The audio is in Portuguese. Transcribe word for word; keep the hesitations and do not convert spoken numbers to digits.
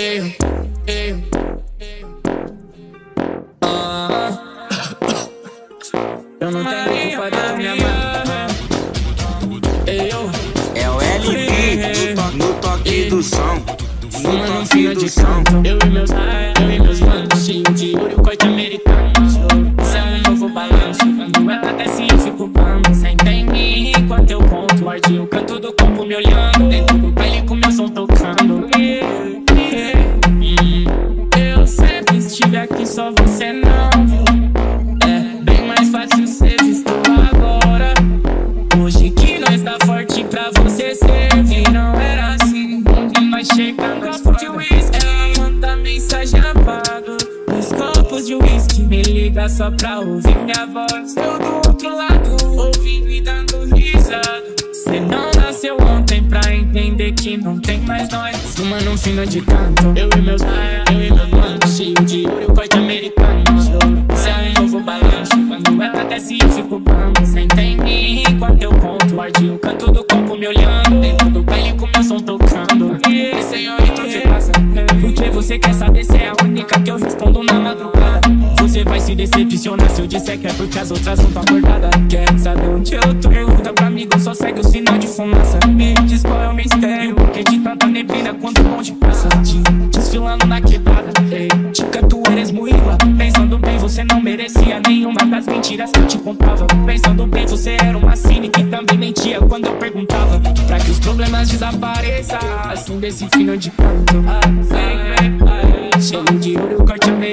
ei, ei. Ah, eu não tenho culpa da minha mãe. É o L P no toque do som, no toque do som. Eu e meus, eu e meus manos, cheio de ouro, corte americano. Isso é um novo balanço, quando ela desce eu fico bambo. Senta em mim enquanto eu conto, arde o canto do corpo me olhando. Dentro do baile com meu som tocando. Eu sempre estive aqui, só você não. É bem mais fácil ser visto agora. Hoje que nós tá forte pra você servir. Não era assim, onde nós chegamos. Copo de whisky, manda mensagem apago. Os copos de whisky, me liga só pra ouvir minha voz. Eu do outro lado, ouvindo e dando risada. Cê não nasceu ontem pra entender que não tem mais nós. Uma no fino de canto, eu e meus, eu e meus manos, cheio de ouro, corte americano. Isso é um novo balanço, quando ela desce eu fico bambo. Senta em mim enquanto eu conto, arde o canto do corpo me olhando. Dentro do baile com meu som tocando. E senhorita, o que passa? Porque você quer saber se é a única que eu respondo na madrugada. Você vai se decepcionar se eu disser que é porque as outras não tão acordadas. Quer saber onde eu tô? Pergunta pra amigo, só segue o sinal de fumaça. Me diz qual é o mistério, porque de tanta neblina quando o bonde passa. Desfilando na quebrada, dica tu eres moída. Pensando bem, você não merecia nenhuma das mentiras que eu te contava. Pensando bem, você era uma cine que também mentia quando eu perguntava. Pra que os problemas desapareçam, assim desse fino de canto. Cheio de ouro, corte americano.